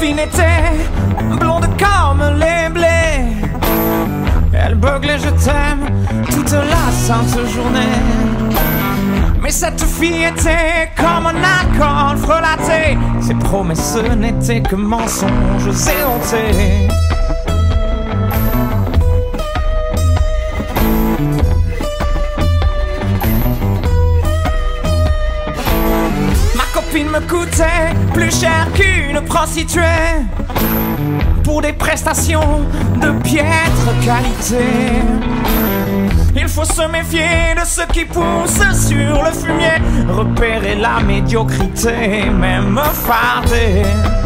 copine était blonde comme les blés. Elle beuglait je t'aime toute la sainte journée. Mais cette fille était comme un accord frelaté. Ses promesses n'étaient que mensonges éhontés. Ma copine me coûtait plus cher qu'une prostituée pour des prestations de piètre qualité. Il faut se méfier de ceux qui poussent sur le fumier, repérer la médiocrité, même fardée.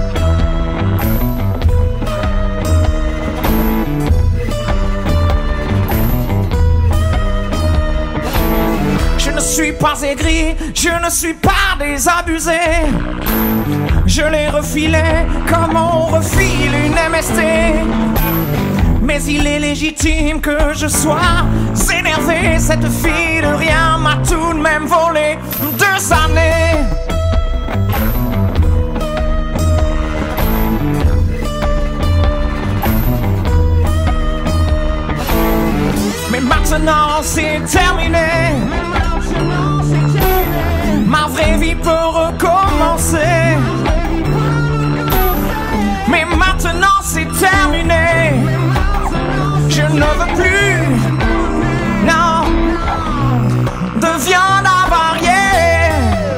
Je ne suis pas aigri, je ne suis pas désabusé. Je les refilais comme on refile une MST. Mais il est légitime que je sois énervé. Cette fille de rien m'a tout de même volé 2 années. Mais maintenant c'est terminé. Ma vraie vie peut recommencer. Mais maintenant c'est terminé. Je ne veux plus, non, de viande avariée.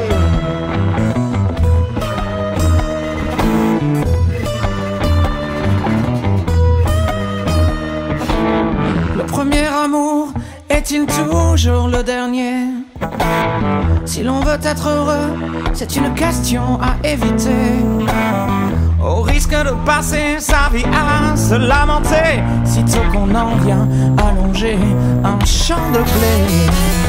Le premier amour est-il toujours le dernier? Si l'on veut être heureux, c'est une question à éviter. Au risque de passer sa vie à se lamenter, sitôt qu'on en vient allonger un champ de blé.